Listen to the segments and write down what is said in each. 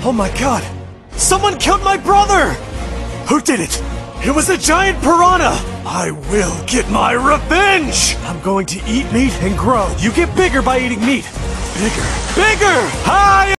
Oh my god! Someone killed my brother! Who did it? It was a giant piranha! I will get my revenge! I'm going to eat meat and grow. You get bigger by eating meat. Bigger. Bigger! Hi!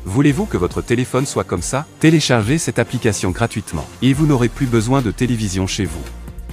Voulez-vous que votre téléphone soit comme ça? Téléchargez cette application gratuitement, et vous n'aurez plus besoin de télévision chez vous.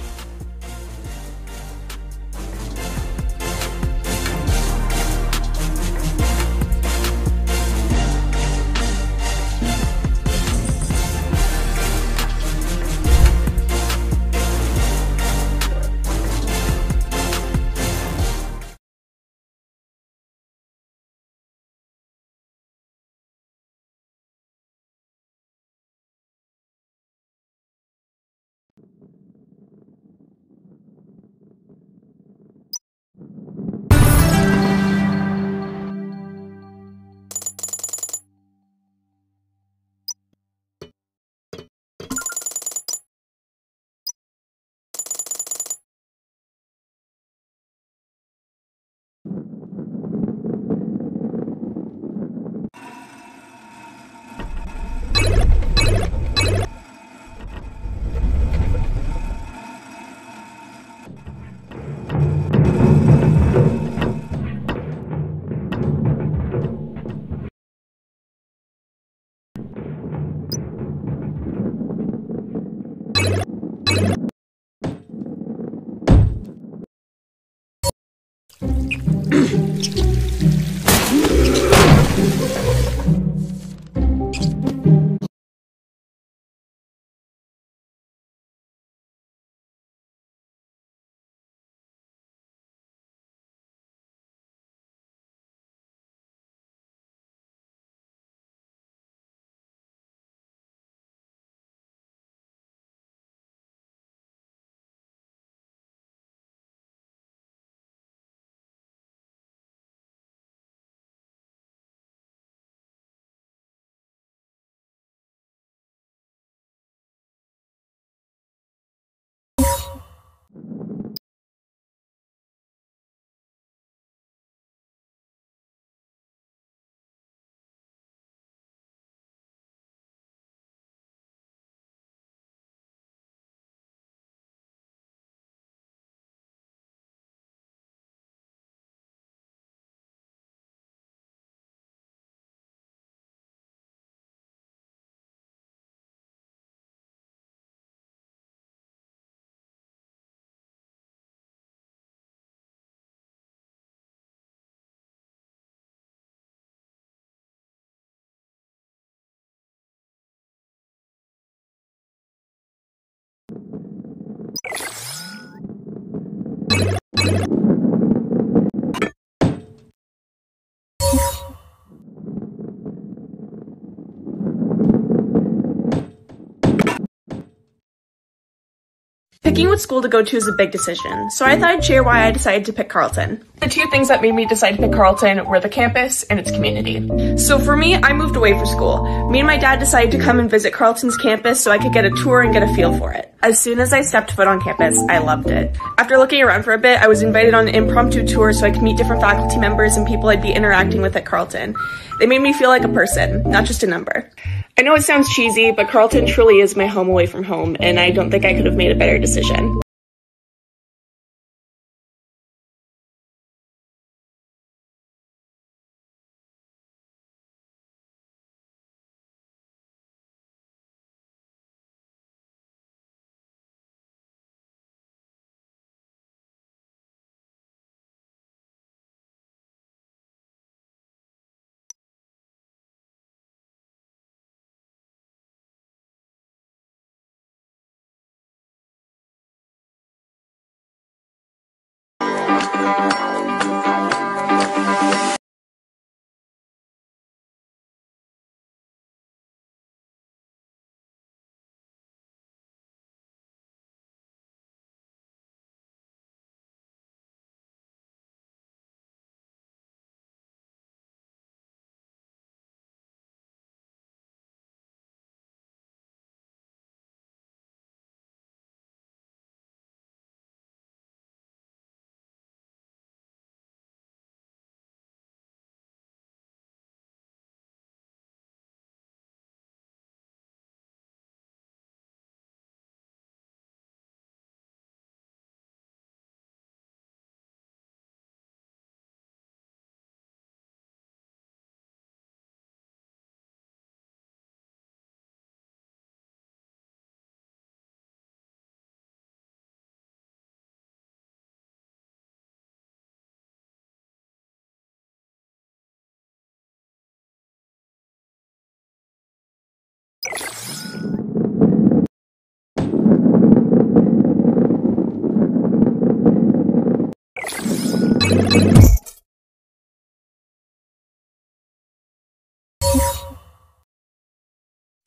Picking what school to go to is a big decision, so I thought I'd share why I decided to pick Carleton. The two things that made me decide to pick Carleton were the campus and its community. So for me, I moved away for school. Me and my dad decided to come and visit Carleton's campus so I could get a tour and get a feel for it. As soon as I stepped foot on campus, I loved it. After looking around for a bit, I was invited on an impromptu tour so I could meet different faculty members and people I'd be interacting with at Carleton. They made me feel like a person, not just a number. I know it sounds cheesy, but Carleton truly is my home away from home, and I don't think I could have made a better decision.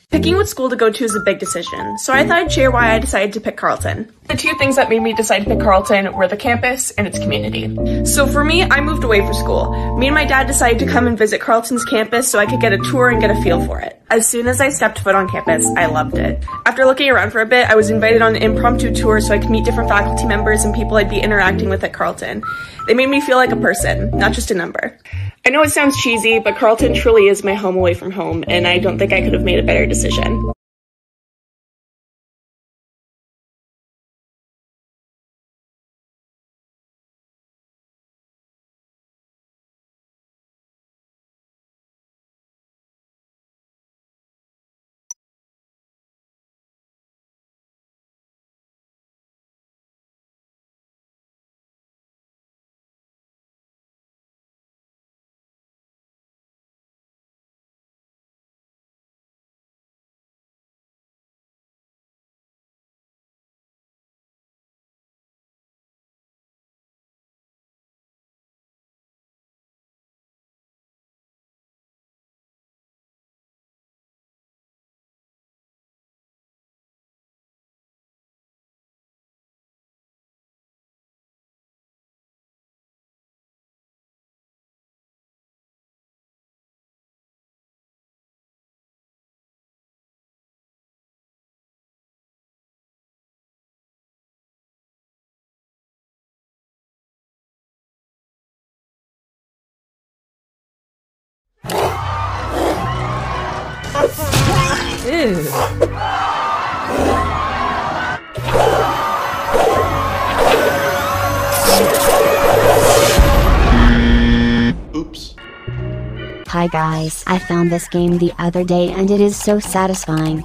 Picking what school to go to is a big decision, so I thought I'd share why I decided to pick Carleton. The two things that made me decide to pick Carleton were the campus and its community. So for me, I moved away for school. Me and my dad decided to come and visit Carleton's campus so I could get a tour and get a feel for it. As soon as I stepped foot on campus, I loved it. After looking around for a bit, I was invited on an impromptu tour so I could meet different faculty members and people I'd be interacting with at Carleton. They made me feel like a person, not just a number. I know it sounds cheesy, but Carleton truly is my home away from home, and I don't think I could have made a better decision. Ew. Oops. Hi guys, I found this game the other day and it is so satisfying.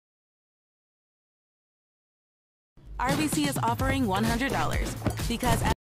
RBC is offering $100 because